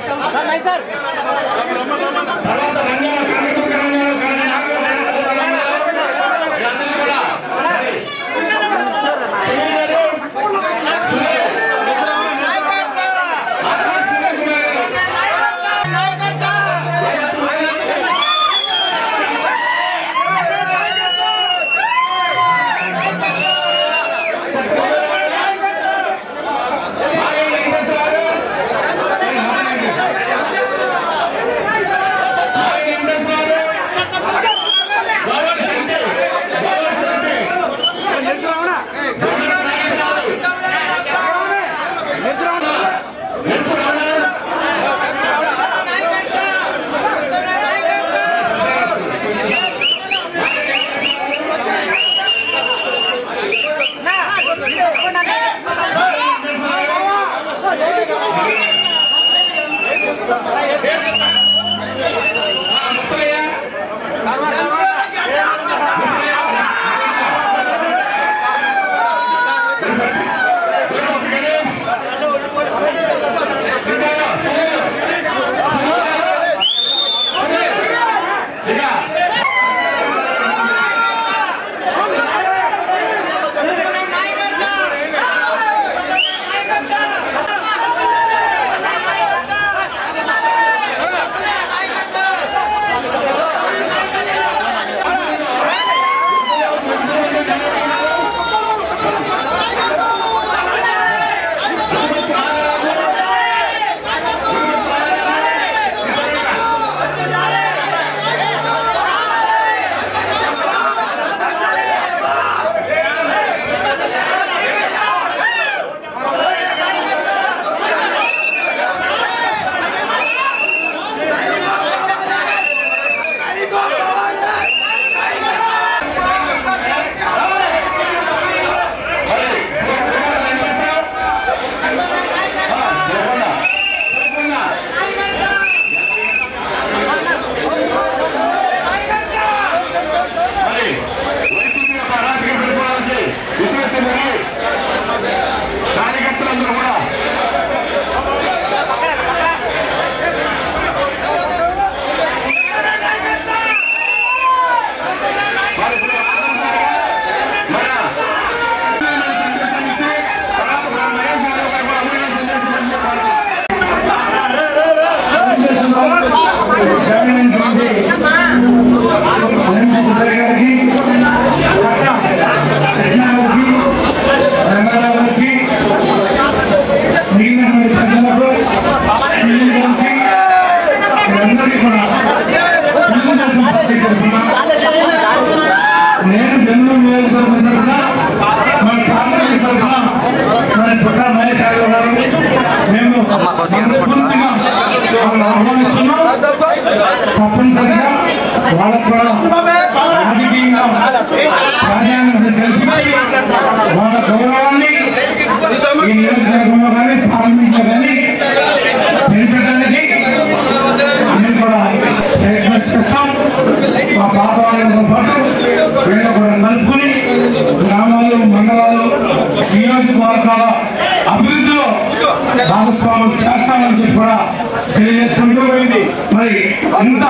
భాగస్వామ్యం చేస్తామని చెప్పి కూడా తెలియజేసుకుంటూ పోయింది. మరి అంత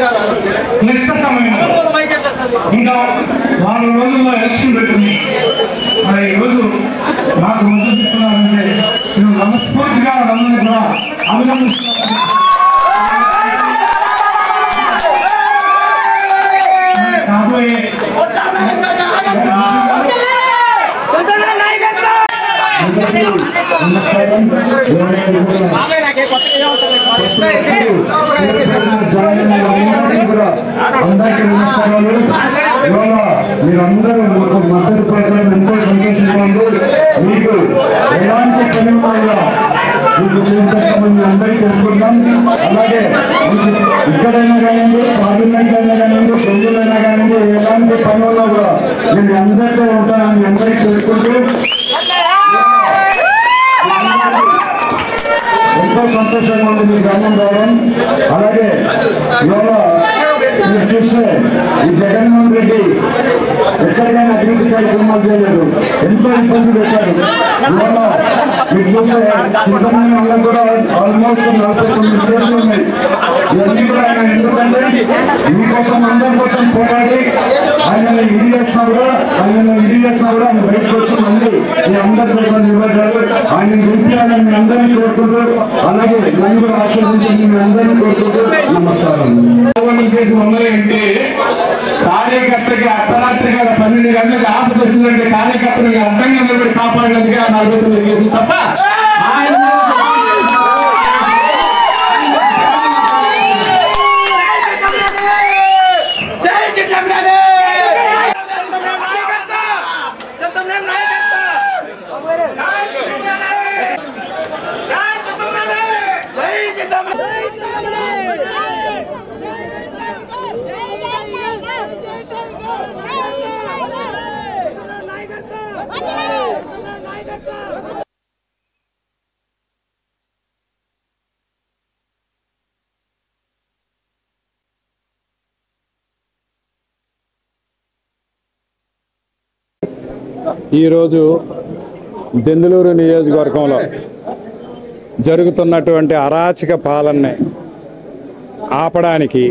క్లిష్ట సమయం ఇంకా 4 రోజుల్లో ఎలక్షన్ పెట్టింది. మరి ఈరోజు నాకు మద్దతు ఇస్తున్నారంటే నేను మనస్ఫూర్తిగా అందరినీ కూడా అభినందిస్తున్నాను. కాబోయే అందరికీ నమస్కారాలు. మీరందరూ మద్దతు పలకడం ఎంతో సంతోషంగా ఉంది. మీకు ఎలాంటి పని ఉన్నా మీకు చేస్తామని అందరికీ తెలుసుకుంటాం. అలాగే ఇక్కడైనా కానివ్వండి, పార్లమెంట్ అయినా కానివ్వండి, సొంతలైనా కానివ్వండి, ఎలాంటి పని ఉన్నా కూడా నేను అందరితో ఉంటానని అందరికీ తెలుసుకుంటూ ఎంతో సంతోషంగా ఉంది మీ గ్రామం రావడం. అలాగే ఇవాళ మీరు చూస్తే ఈ జగన్మోహన్ రెడ్డి ఎక్కడికైనా అభివృద్ధి కార్యక్రమాలు చేయలేదు, ఎంతో ఇబ్బంది పెట్టారు. ఇవాళ మీరు చూస్తే సిద్ధంగా కూడా ఆల్మోస్ట్ 49 కేసులు ఉన్నాయి. ఇవన్నీ కూడా ఆయన ఎందుకంటే మీకోసం అందరి కోసం పోరాడి ఆయన ఇది చేసినా కూడా ఆయన బయటకు వచ్చి మళ్ళీ మీ అందరి కోసం నిలబడ్డారు. ఆయన గెలిపించాలని మీ అందరినీ కోరుకుంటూ, అలాగే నన్ను కూడా ఆశీర్వదించి మీ అందరినీ కోరుకుంటూ నమస్కారం. అంటే కార్యకర్తకి అర్ధరాత్రి 12 గంటలకు ఆఫర్ వస్తుందంటే కార్యకర్తలకు అర్థంగా నిలబడి కాపాడేందుకే 49 కేసులు తప్ప ఆయన ఈరోజు దెందులూరు నియోజకవర్గంలో జరుగుతున్నటువంటి అరాచక పాలనని ఆపడానికి,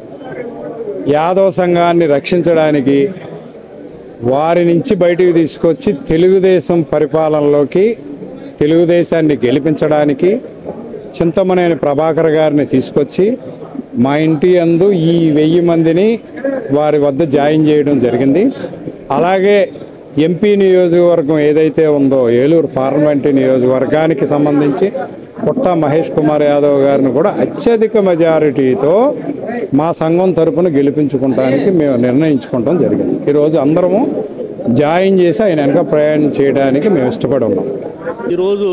యాదవ సంఘాన్ని రక్షించడానికి, వారి నుంచి బయటికి తీసుకొచ్చి తెలుగుదేశం పరిపాలనలోకి తెలుగుదేశాన్ని గెలిపించడానికి చింతమనేని ప్రభాకర్ గారిని తీసుకొచ్చి మా ఇంటి యందు ఈ 1000 మందిని వారి వద్ద జాయిన్ చేయడం జరిగింది. అలాగే ఎంపీ నియోజకవర్గం ఏదైతే ఉందో ఏలూరు పార్లమెంటు నియోజకవర్గానికి సంబంధించి పుట్ట మహేష్ కుమార్ యాదవ్ గారిని కూడా అత్యధిక మెజారిటీతో మా సంఘం తరపున గెలిపించుకోవడానికి మేము నిర్ణయించుకోవడం జరిగింది. ఈరోజు అందరము జాయిన్ చేసి ఆయన వెనక ప్రయాణం చేయడానికి మేము ఇష్టపడి ఉన్నాం. ఈరోజు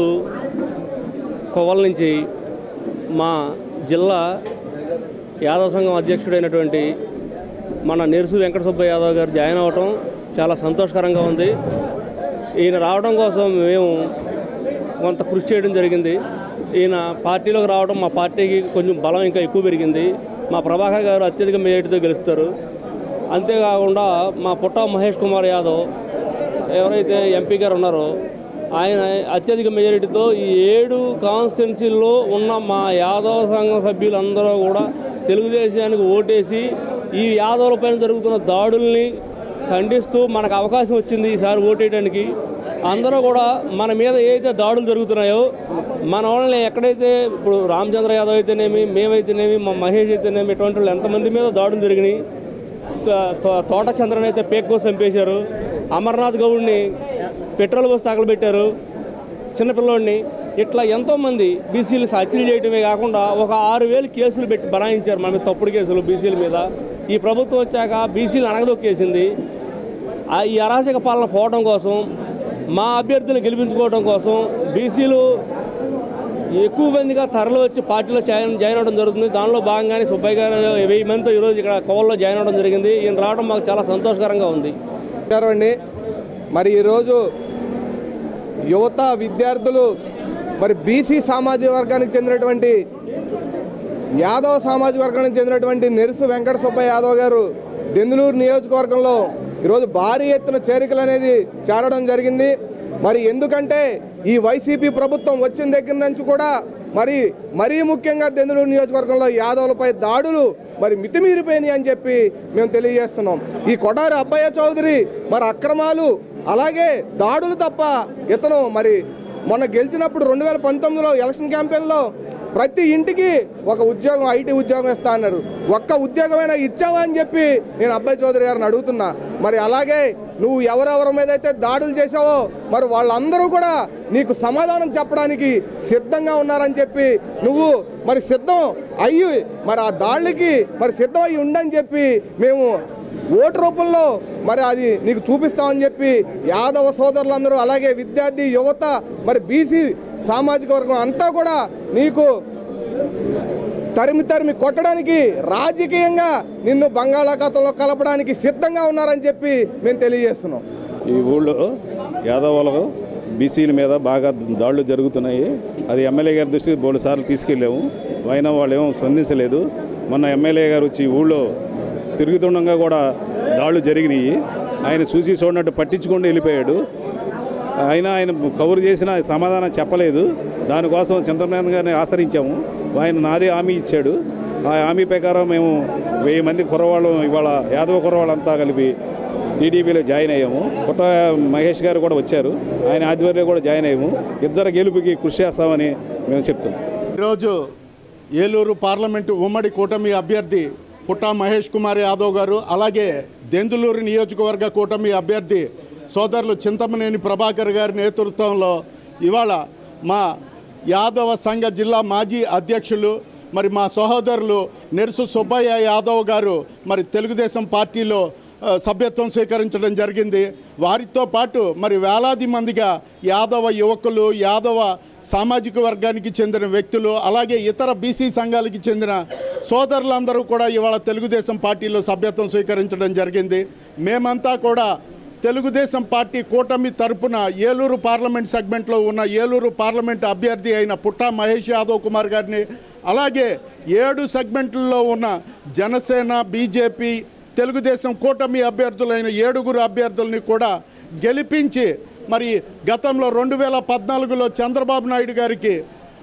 కొవ్వల నుంచి మా జిల్లా యాదవ సంఘం అధ్యక్షుడైనటువంటి మన నెరుసు వెంకట సుబ్బయ్య యాదవ్ గారు జాయిన్ అవ్వటం చాలా సంతోషకరంగా ఉంది. ఈయన రావడం కోసం మేము కొంత కృషి చేయడం జరిగింది. ఈయన పార్టీలోకి రావడం మా పార్టీకి కొంచెం బలం ఇంకా ఎక్కువ పెరిగింది. మా ప్రభాకర్ గారు అత్యధిక మెజారిటీతో గెలుస్తారు. అంతేకాకుండా మా పుట్ట మహేష్ కుమార్ యాదవ్ ఎవరైతే ఎంపీ గారు ఉన్నారో ఆయన అత్యధిక మెజారిటీతో ఈ 7 కాన్స్టిట్యున్సీల్లో ఉన్న మా యాదవ సంఘం సభ్యులందరూ కూడా తెలుగుదేశానికి ఓటేసి ఈ యాదవుల పైన జరుగుతున్న దాడుల్ని ఖండిస్తూ మనకు అవకాశం వచ్చింది ఈసారి ఓటేయడానికి. అందరూ కూడా మన మీద ఏదైతే దాడులు జరుగుతున్నాయో మన వాళ్ళని ఎక్కడైతే ఇప్పుడు రామచంద్ర యాదవ్ అయితేనేమి, మేమైతేనేమి, మా మహేష్ అయితేనేమి, ఇటువంటి వాళ్ళు ఎంతమంది మీద దాడులు జరిగినాయి. తోట చంద్రని అయితే పేక్కోసి చంపేశారు. అమర్నాథ్ గౌడ్ని పెట్రోల్ పోసి తగలబెట్టారు, చిన్నపిల్లోడిని. ఇట్లా ఎంతోమంది బీసీలు హత్యలు చేయడమే కాకుండా ఒక 6000 కేసులు పెట్టి బనాయించారు మన మీద, తప్పుడు కేసులు బీసీల మీద. ఈ ప్రభుత్వం వచ్చాక బీసీలు అణగదొక్కేసింది. ఈ అరాచక పాలన పోవడం కోసం, మా అభ్యర్థులను గెలిపించుకోవడం కోసం బీసీలు ఎక్కువ మందిగా తరలి వచ్చి పార్టీలో జాయిన్ అవ్వడం జరుగుతుంది. దానిలో భాగంగానే సుబ్బయ్య గారు 1000 మందితో ఈరోజు ఇక్కడ కోవల్లో జాయిన్ అవ్వడం జరిగింది. ఈయన రావడం మాకు చాలా సంతోషకరంగా ఉంది. అండి మరి ఈరోజు యువత విద్యార్థులు మరి బీసీ సామాజిక వర్గానికి చెందినటువంటి యాదవ సామాజిక వర్గానికి చెందినటువంటి నెరుసు వెంకట సుబ్బయ్య యాదవ్ గారు దెందులూరు నియోజకవర్గంలో ఈరోజు భారీ ఎత్తున చేరికలు అనేది చేరడం జరిగింది. మరి ఎందుకంటే ఈ వైసీపీ ప్రభుత్వం వచ్చిన దగ్గర నుంచి కూడా మరీ ముఖ్యంగా దెందులూరు నియోజకవర్గంలో యాదవులపై దాడులు మరి మితిమీరిపోయినాయి అని చెప్పి మేము తెలియజేస్తున్నాం. ఈ కొడారి అబ్బయ్య చౌదరి మరి అక్రమాలు అలాగే దాడులు తప్ప ఇతను మరి మొన్న గెలిచినప్పుడు 2019లో ఎలక్షన్ క్యాంపెయిన్లో ప్రతి ఇంటికి ఒక ఉద్యోగం, ఐటీ ఉద్యోగం ఇస్తా అన్నారు. ఒక్క ఉద్యోగమైనా ఇచ్చావా అని చెప్పి నేను అబ్బాయి చౌదరి గారిని అడుగుతున్నా. మరి అలాగే నువ్వు ఎవరెవరి మీద అయితే దాడులు చేసావో మరి వాళ్ళందరూ కూడా నీకు సమాధానం చెప్పడానికి సిద్ధంగా ఉన్నారని చెప్పి నువ్వు మరి సిద్ధం అయ్యి మరి ఆ దాడులకి మరి సిద్ధం అయ్యి ఉండని చెప్పి మేము ఓటు రూపంలో మరి అది నీకు చూపిస్తామని చెప్పి యాదవ సోదరులందరూ అలాగే విద్యార్థి యువత మరి బీసీ సామాజిక వర్గం అంతా కూడా నీకు తరిమి కొట్టడానికి రాజకీయంగా నిన్ను బంగాళాఖాతంలో కలపడానికి సిద్ధంగా ఉన్నారని చెప్పి మేము తెలియజేస్తున్నాం. ఈ ఊళ్ళో యాదవులకు బీసీల మీద బాగా దాడులు జరుగుతున్నాయి. అది ఎమ్మెల్యే గారి దృష్టికి 3 సార్లు తీసుకెళ్ళాము. అయినా వాళ్ళు ఏమో స్పందించలేదు. మొన్న ఎమ్మెల్యే గారు వచ్చి ఊళ్ళో తిరుగుతుండగా కూడా దాడులు జరిగినాయి. ఆయన చూసి చూడనట్టు పట్టించుకొని వెళ్ళిపోయాడు. ఆయన కవర్ చేసిన సమాధానం చెప్పలేదు. దానికోసం చంద్రబాబు గారిని ఆశ్రయించాము. ఆయన నాదే హామీ ఇచ్చాడు. ఆ హామీ ప్రకారం మేము 1000 మంది కుర్రవాళ్ళం ఇవాళ యాదవ కుర్రవాళ్ళంతా కలిపి టీడీపీలో జాయిన్ అయ్యాము. పుట్ట మహేష్ గారు కూడా వచ్చారు. ఆయన ఆధ్వర్యంలో కూడా జాయిన్ అయ్యాము. ఇద్దరు గెలుపుకి కృషి చేస్తామని మేము చెప్తున్నాం. ఈరోజు ఏలూరు పార్లమెంటు ఉమ్మడి కూటమి అభ్యర్థి పుట్ట మహేష్ కుమార్ యాదవ్ గారు, అలాగే దెందులూరు నియోజకవర్గ కూటమి అభ్యర్థి సోదరులు చింతమనేని ప్రభాకర్ గారి నేతృత్వంలో ఇవాళ మా యాదవ సంఘ జిల్లా మాజీ అధ్యక్షులు మరి మా సహోదరులు నెర్సు సుబ్బయ్య యాదవ్ గారు మరి తెలుగుదేశం పార్టీలో సభ్యత్వం స్వీకరించడం జరిగింది. వారితో పాటు మరి వేలాది మందిగా యాదవ యువకులు, యాదవ సామాజిక వర్గానికి చెందిన వ్యక్తులు, అలాగే ఇతర బీసీ సంఘాలకి చెందిన సోదరులందరూ కూడా ఇవాళ తెలుగుదేశం పార్టీలో సభ్యత్వం స్వీకరించడం జరిగింది. మేమంతా కూడా తెలుగుదేశం పార్టీ కూటమి తరపున ఏలూరు పార్లమెంట్ సెగ్మెంట్లో ఉన్న ఏలూరు పార్లమెంట్ అభ్యర్థి అయిన పుట్ట మహేష్ యాదవ్ కుమార్ గారిని, అలాగే 7 సెగ్మెంట్లలో ఉన్న జనసేన, బీజేపీ, తెలుగుదేశం కూటమి అభ్యర్థులైన 7 అభ్యర్థుల్ని కూడా గెలిపించి మరి గతంలో 2014లో చంద్రబాబు నాయుడు గారికి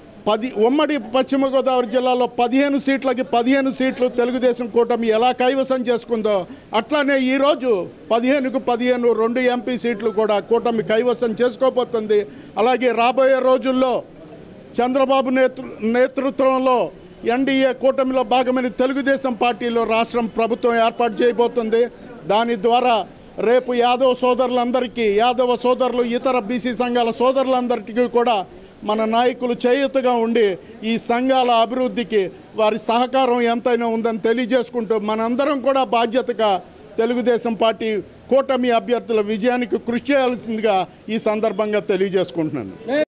ఉమ్మడి పశ్చిమ గోదావరి జిల్లాలో 15 సీట్లకి 15 సీట్లు తెలుగుదేశం కూటమి ఎలా కైవసం చేసుకుందో అట్లానే ఈరోజు 15కు 15 2 ఎంపీ సీట్లు కూడా కూటమి కైవసం చేసుకోబోతుంది. అలాగే రాబోయే రోజుల్లో చంద్రబాబు నేతృత్వంలో ఎన్డీఏ కూటమిలో భాగమైన తెలుగుదేశం పార్టీలో రాష్ట్రం ప్రభుత్వం ఏర్పాటు చేయబోతుంది. దాని ద్వారా రేపు యాదవ సోదరులందరికీ, యాదవ సోదరులు, ఇతర బీసీ సంఘాల సోదరులందరికీ కూడా మన నాయకులు చేయూతగా ఉండి ఈ సంఘాల అభివృద్ధికి వారి సహకారం ఎంతైనా ఉందని తెలియజేసుకుంటూ మనందరం కూడా బాధ్యతగా తెలుగుదేశం పార్టీ కూటమి అభ్యర్థుల విజయానికి కృషి చేయాల్సిందిగా ఈ సందర్భంగా తెలియజేసుకుంటున్నాను.